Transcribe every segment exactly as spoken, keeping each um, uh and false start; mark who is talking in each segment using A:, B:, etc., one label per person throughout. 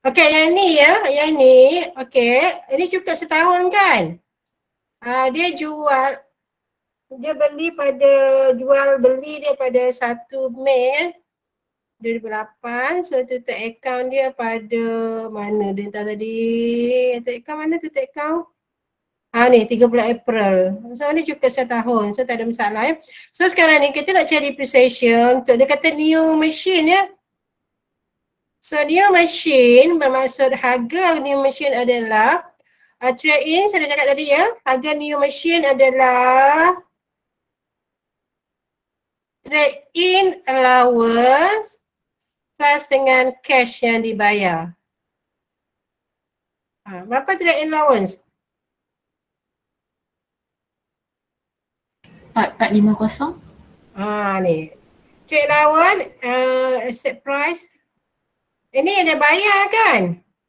A: Okey, yang ni ya, yang ni, okey, ini cukup setahun kan? Uh, dia jual, dia beli pada, jual beli dia pada satu Mei dua ribu lapan, so tutup akaun dia pada mana dia tak tadi, tutup akaun mana tutup akaun? Ah ni tiga puluh April. So ni cukup setahun, so tak ada masalah ya. So sekarang ni kita nak cari depreciation untuk dia kata new machine ya. So new machine bermaksud harga new machine adalah uh, trade in, saya dah cakap tadi ya, harga new machine adalah trade in allowance plus dengan cash yang dibayar. Ha, berapa trade in allowance?
B: empat empat lima kosong.
A: Ah ni. Trade allowance, uh, asset price. Ini yang dia bayar kan?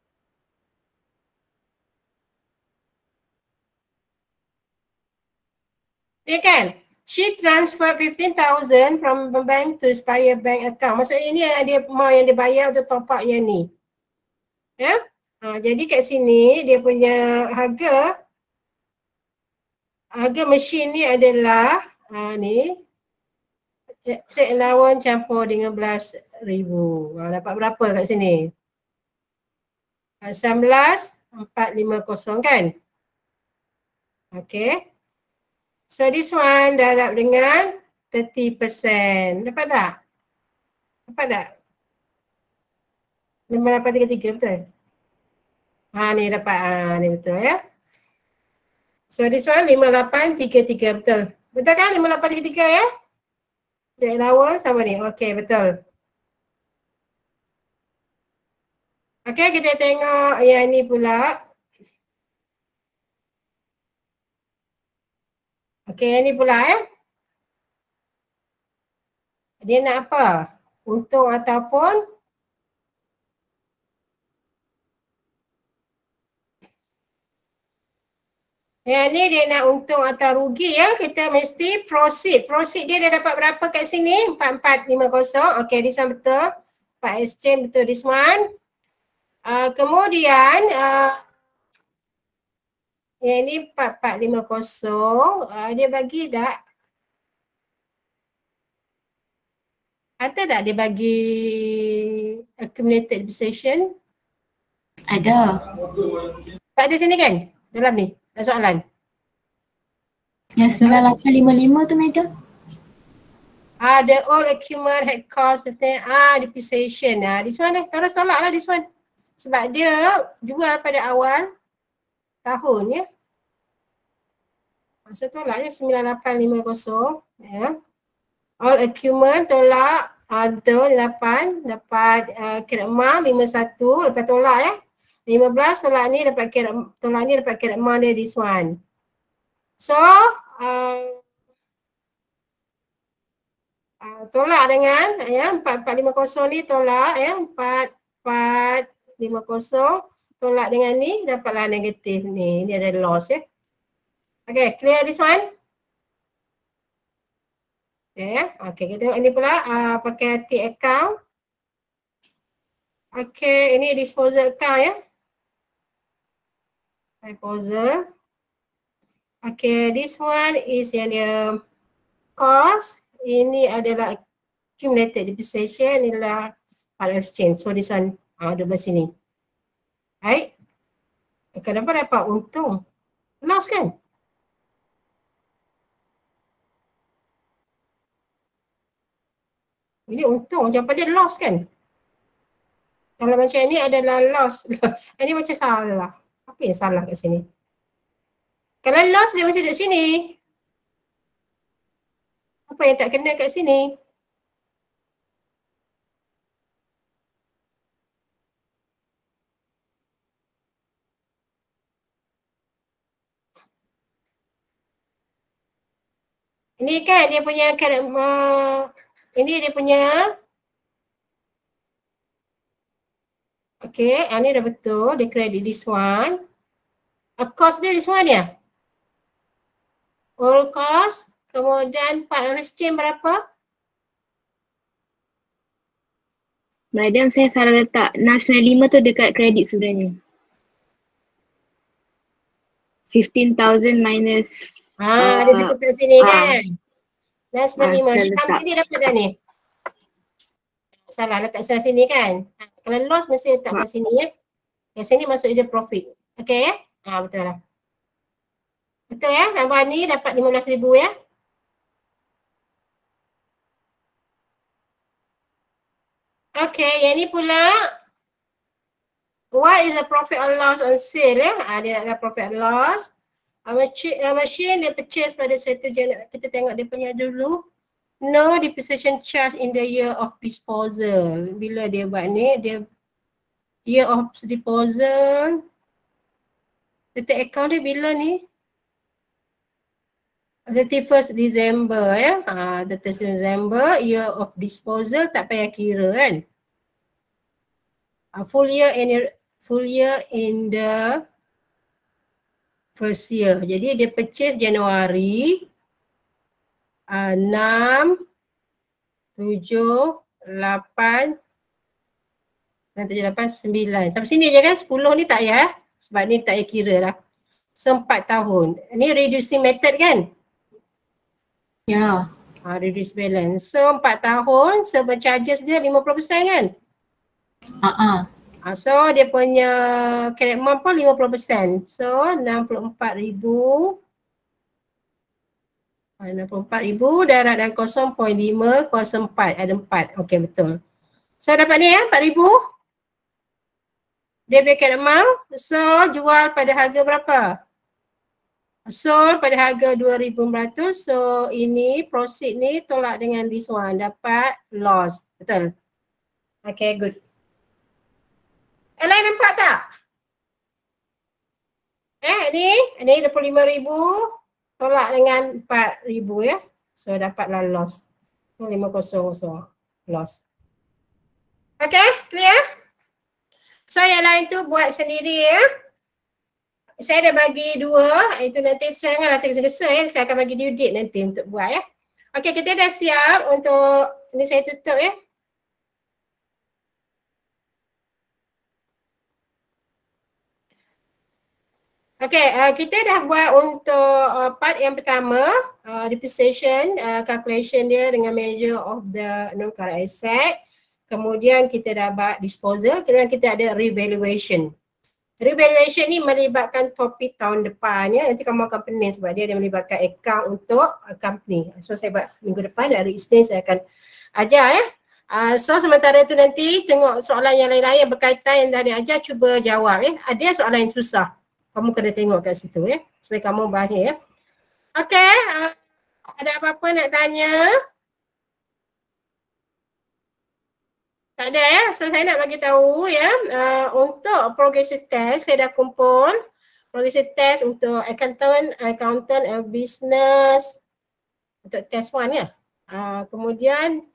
A: Ya kan? She transfer fifteen thousand from the bank to Spire bank account. Maksudnya ini yang dia mau yang dia bayar untuk top up yang ni. Ya? Ha, jadi kat sini dia punya harga harga mesin ni adalah ha, ni trade allowance campur dengan belas ribu. Ha, dapat berapa kat sini? sembilan belas empat lima kosong kan? Okay. So this one darab dengan thirty percent. Dapat tak? Dapat tak? lima lapan tiga tiga betul? Ha ni dapat. Ha ni betul ya. So this one lima lapan tiga tiga betul. Betul kan lima lapan tiga tiga ya? Trade allowance sama ni. Okay betul. Okay, kita tengok yang ni pula. Okay, yang ni pula eh. Dia nak apa? Untung ataupun yang ni dia nak untung atau rugi ya. Kita mesti proceed. Proceed dia dah dapat berapa kat sini? empat empat lima kosong. Okay, this one betul. empat exchange betul this one. Uh, kemudian uh, yang ni empat empat lima kosong, uh, dia bagi tak? Ada tak dia bagi accumulated depreciation?
B: Ada.
A: Tak ada sini kan? Dalam ni, ada soalan.
B: Yang sembilan lapan lima lima tu Madam?
A: Ah, the old accumulate had cost certain ah depreciation. Ah, this one eh, terus tolak lah this one. Sebab dia jual pada awal tahun ya. Masa tolak je sembilan lapan lima kosong ya. All accumulate tolak ah, betul lapan dapat uh, kira emas lima satu lepas tolak ya. lima belas tolak ni dapat kira tolak ni dapat kira emas dia this one. So uh, Uh, tolak dengan ya empat empat lima kosong ni tolak ya empat empat lima kosong tolak dengan ni dapatlah negatif ni. Ni ada loss ya. Okay, clear this one? Okay, okay kita tengok ni pula uh, pakai T account. Okay, ini disposal account ya. Disposal. Okay, this one is yang dia cost. Ini adalah accumulated depreciation, inilah part exchange. So this one uh, ada belah sini. Baik. Kenapa dapat untung? Loss kan? Ini untung, macam pada loss kan? Kalau macam ini adalah loss. Ini macam salah. Apa yang salah kat sini? Kalau loss dia macam dekat sini. Apa yang tak kena kat sini? Ini kan dia punya uh, ini dia punya okay, ini dah betul, dia credit this one. A cost dia this one ya? All cost, kemudian part of exchange berapa?
C: Madam, saya salah letak. enam sembilan lima tu dekat kredit sebenarnya. fifteen thousand minus
A: Ah,
C: uh,
A: dia betul kat sini
C: ah,
A: kan? enam sembilan lima.
C: ah,
A: Dia tambah
C: letak.
A: dia dapat dah ni. Salah letak sebelah sini kan? Ha, kalau loss mesti letak kat sini ya. Kat sini masuk dia profit. Okay ya? Ha, betul lah. Betul ya? Tambah ni dapat lima belas ribu ya. Okay, yang ni pula. What is the profit or loss on sale ya? Ha, dia nak tahu profit or loss. A machine, a machine dia purchase pada satu Januari. Kita tengok dia punya dulu. No depreciation charge in the year of disposal. Bila dia buat ni, dia year of disposal. Letak account dia bila ni? thirty-first December ya. Ha, thirty-first December, year of disposal tak payah kira kan. Uh, full year in full year in the first year. Jadi dia purchase Januari uh, enam, tujuh, lapan dan tujuh, lapan, sembilan. Sampai sini je kan, sepuluh ni tak payah. Sebab ni tak payah kira lah. So empat tahun. Ni reducing method kan?
B: Ya. Yeah.
A: Uh, reduce balance. So empat tahun, server charges dia lima puluh peratus kan?
B: Uh-uh.
A: Uh, so dia punya credit amount pun lima puluh peratus. So enam puluh empat ribu. Uh, enam puluh empat ribu darab dan kosong perpuluhan lima kosong empat. Ada empat. Okey betul. So dapat ni ya empat ribu. Dia punya credit amount. So jual pada harga berapa? Sold pada harga dua ribu lima ratus. So ini proceed ni tolak dengan this one. Dapat loss. Betul? Okay, good. Yang lain nampak tak? Eh ni, ni dua puluh lima ribu tolak dengan empat ribu ya. So dapatlah loss. lima kosong kosong loss. Okay, clear? So yang lain tu buat sendiri ya. Saya dah bagi dua, itu nanti janganlah tergesa-gesa ya. Saya akan bagi due date nanti untuk buat ya. Okey, kita dah siap untuk, ini saya tutup ya. Okey, uh, kita dah buat untuk uh, part yang pertama, uh, depreciation, uh, calculation dia dengan measure of the non-current asset. Kemudian kita dah buat disposal, kemudian kita ada revaluation. Revaluation ni melibatkan topik tahun depan ya. Nanti kamu akan pening sebab dia ada melibatkan account untuk uh, company. So saya buat minggu depan hari Isnin saya akan ajar ya. Uh, so sementara tu nanti tengok soalan yang lain-lain yang berkaitan yang dah diajar, cuba jawab ya. Ada soalan yang susah. Kamu kena tengok kat situ ya. Supaya kamu bahir ya. Okay. Uh, ada apa-apa nak tanya? Tak ada ya, so saya nak bagi tahu ya, uh, untuk progressive test saya dah kumpul progressive test untuk accountant, accountant and business untuk test one ya. Uh, kemudian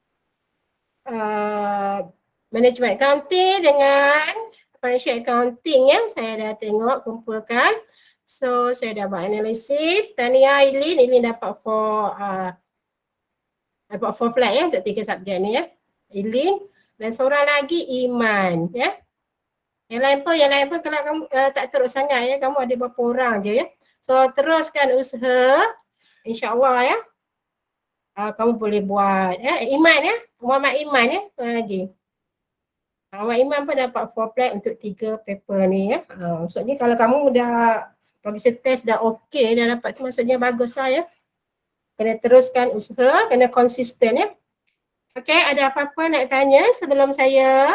A: uh, management accounting dengan financial accounting ya, saya dah tengok kumpulkan. So saya dah buat analisis. Tania, Eileen, Eileen dapat four uh, dapat four flat ya untuk tiga subjek ni ya. Eileen. Dan seorang lagi Iman ya. Yang lain pun, yang lain pun kalau kamu uh, tak teruk sangat ya, kamu ada berapa orang je ya. So teruskan usaha, insya-Allah ya. Uh, kamu boleh buat ya. Iman ya, Muhammad Iman ya, seorang lagi. Muhammad Iman pun dapat four flat untuk tiga paper ni ya. Uh, maksudnya kalau kamu dah progressive test dah okey, dah dapat tu maksudnya baguslah ya. Kena teruskan usaha, kena konsisten ya. Okey, ada apa-apa nak tanya sebelum saya?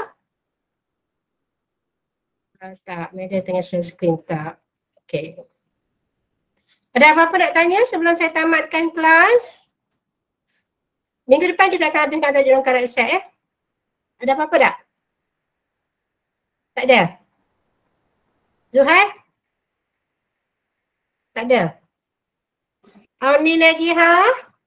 A: Uh, tak, Media tengah share screen tak. Okey. Ada apa-apa nak tanya sebelum saya tamatkan kelas? Minggu depan kita akan habiskan tajuk non-current asset ya. Ada apa-apa tak? Tak ada? Zuhai? Tak ada? Auni lagi ha?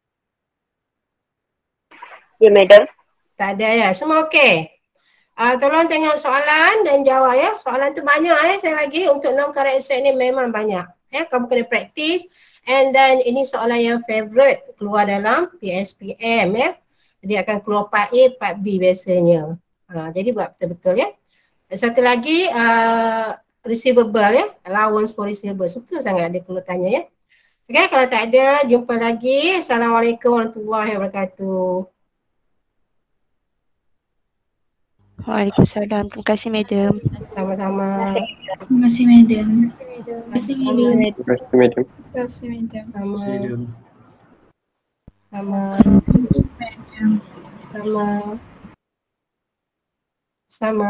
D: Ya, madam.
A: Tak ada ya, semua okey. Uh, tolong tengok soalan dan jawab ya. Soalan tu banyak ya saya bagi untuk non-current asset ni memang banyak. Ya, kamu kena praktis. And then ini soalan yang favourite keluar dalam P S P M ya. Dia akan keluar part A, part B biasanya. Ha, jadi buat betul-betul ya. Dan satu lagi uh, receivable ya, allowance for receivable. Suka sangat dia kalau tanya ya. Okay, kalau tak ada, jumpa lagi. Assalamualaikum warahmatullahi wabarakatuh.
D: Waalaikumsalam. Terima kasih, Madam.
A: Sama-sama.
B: Terima kasih, Madam. Terima kasih, Madam.
E: Terima kasih, Madam.
B: Terima kasih, Madam.
A: Sama.
F: Madam.
A: Sama. Sama. Sama.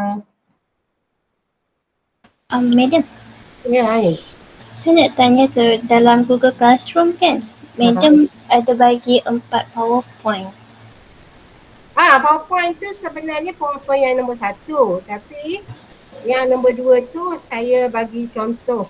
G: Um, Madam,
A: Ya, Ain.
G: saya nak tanya so, dalam Google Classroom kan, Madam ada bagi empat PowerPoint.
A: Ah, PowerPoint tu sebenarnya PowerPoint yang nombor satu. Tapi yang nombor dua tu saya bagi contoh.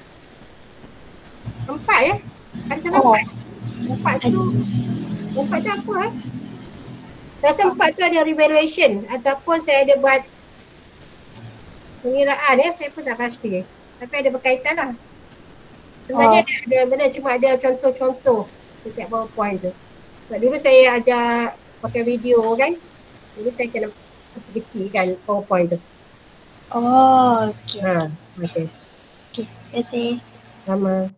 A: Empat ya? Ada salah
G: Oh.
A: empat? Empat tu, empat tu apa eh? Rasa empat tu ada revaluation ataupun saya ada buat pengiraan ya, saya pun tak pasti. Tapi ada berkaitan lah. Sebenarnya
G: Oh.
A: ada, ada benar cuma ada contoh-contoh setiap PowerPoint tu. Sebab dulu saya ajar pakai video kan. Jadi saya kena kecil-kecilkan PowerPoint tu.
G: Oh, okey.
A: Ha, okey.
G: Okey, terima kasih.
A: Sama.